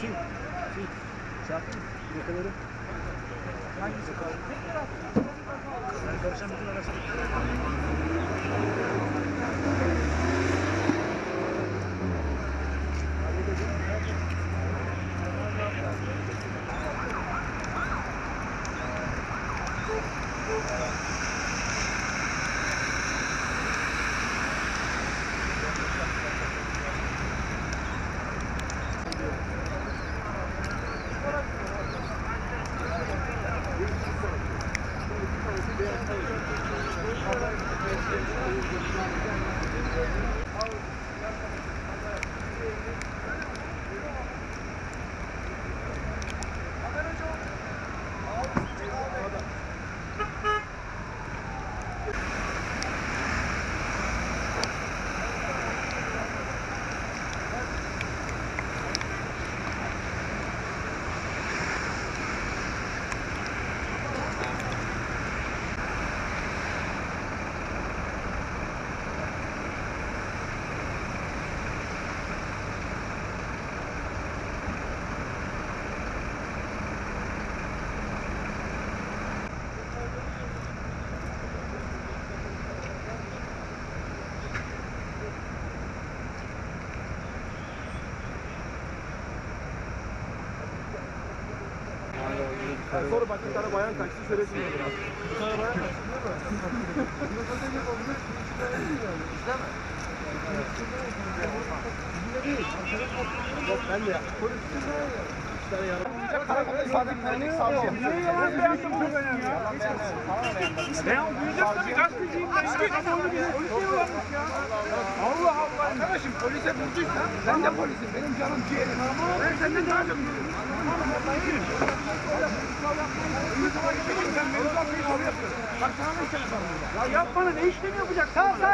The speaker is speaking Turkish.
Çarptın mı? Ne kadarı? Hangisi kaldı? Yani karışan bütün arasında. Yani sonra bak bir tane bayan kaçtı söylesin ya biraz. Bir tane bayan kaçtı değil mi? İşte mi? Değil. Yok ben de ya. Polis için de işler yaramayacak. Karakola ifade verecek savcı. Niye yalan beyanım çok önemli ya? Ben duyacak tabii gazeteciyim ben. Polis ne varmış ya? Allah Allah. Arkadaşım polise bulduysan ben de polisim. Benim canım ciğerim. Ben senden daha çok biliyorum. Bak sana ne işlemi var burada? Ya yap bana ne işlemi yapacaksın?